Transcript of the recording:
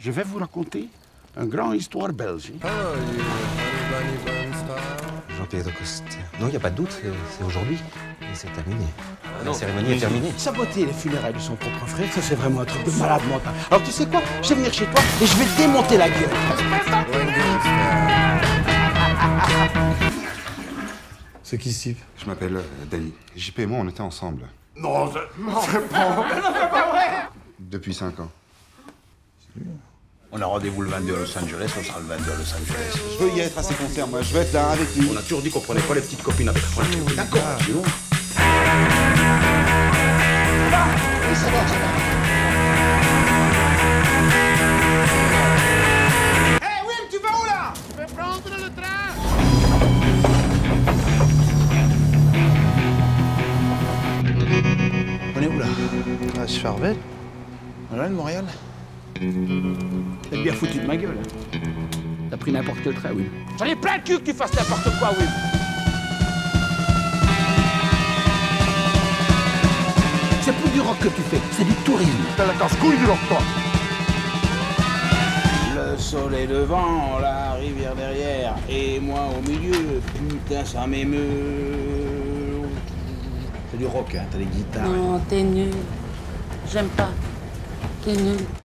Je vais vous raconter une grande histoire belge. Jean-Pierre Coste. Non, il n'y a pas de doute, c'est aujourd'hui. Et c'est terminé. La cérémonie est terminée. Saboter les funérailles de son propre frère, ça c'est vraiment un truc de malade mental. Alors tu sais quoi? Je vais venir chez toi et je vais te démonter la gueule. C'est qui Steve? Je m'appelle Dali. JP et moi, on était ensemble. Non, c'est pas vrai. Depuis 5 ans. On a rendez-vous le 22 à Los Angeles, on sera le 22 à Los Angeles. Je veux y être à ses concerts, moi. Je veux être là avec lui. On a toujours dit qu'on prenait pas les petites copines avec. On a dit d'accord, tu vois. Hé, Wim, tu vas où là? Je vais prendre le train. On est où là? À Schwarvel. Voilà le Montréal. T'es bien foutu de ma gueule. Hein. T'as pris n'importe quel train, Wim. J'en ai plein le cul que tu fasses n'importe quoi, Wim. C'est plus du rock que tu fais, c'est du tourisme. T'as la casse-couille du toi. Le soleil devant, la rivière derrière, et moi au milieu. Putain, ça m'émeut. C'est du rock, hein, t'as les guitares. Non, t'es nul. J'aime pas. T'es nul.